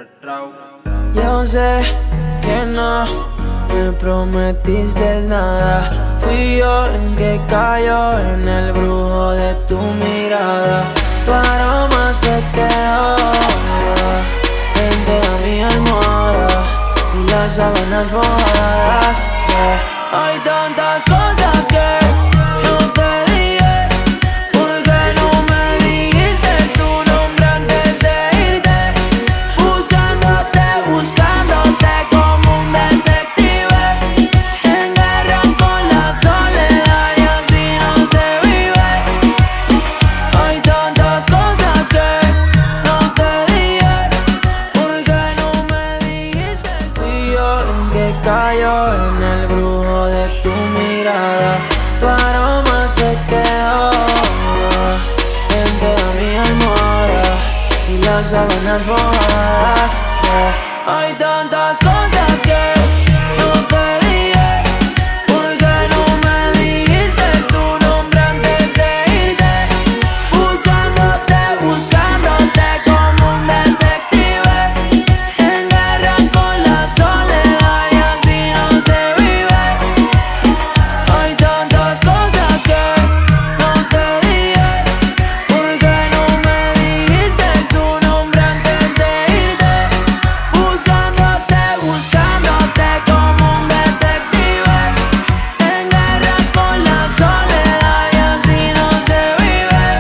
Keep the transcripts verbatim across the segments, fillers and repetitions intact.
Rauw. Yo sé que no me prometiste nada. Fui yo el que cayó en el brujo de tu mirada. Tu aroma se quedó en toda mi almohada y las sábanas mojadas, yeah. Hay tantas cosas que no te dije. ¿Por qué no me dijiste tu nombre antes de irte? Buscándote, buscándote como un detective, en guerra con la soledad y así no se vive. Hay tantas cosas que no te dije. ¿Por qué no me dijiste? Fui yo el que cayó en el brujo de tu mirada. Tu aroma se quedó en toda mi almohada y las sábanas mojadas, yeah. Hay tantas cosas que no te dije. ¿Por qué no me dijiste tu nombre antes de irte? Buscándote, buscándote como un detective, en guerra con la soledad y así no se vive. Hay tantas cosas que no te dije. ¿Por qué no me dijiste tu nombre antes de irte? Buscándote, buscándote como un detective, en guerra con la soledad y así no se vive.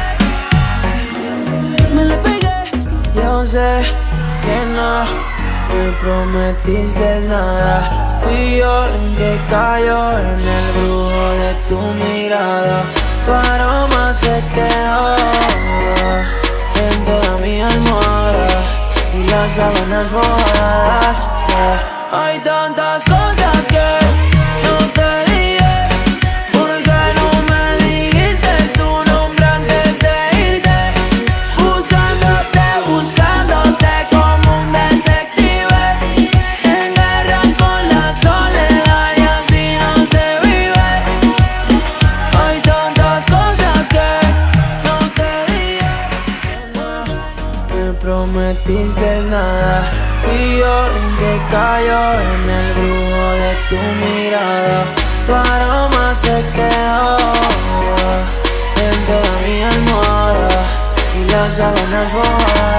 Me le pegué. Yo sé que no me prometiste nada. Fui yo el que cayó en el brujo de tu mirada. Tu aroma se quedó en toda mi almohada y las sábanas mojadas, yeah. Hay tantas cosas que no te dije. ¿Por qué no me dijiste tu nombre antes de irte? Buscándote, buscándote como un detective, en guerra con la soledad y así no se vive. Hay tantas cosas que no te dije. No me prometiste nada. Fui yo el que cayó en el brujo de tu mirada. Tu aroma se quedó en toda mi almohada y las sábanas mojadas.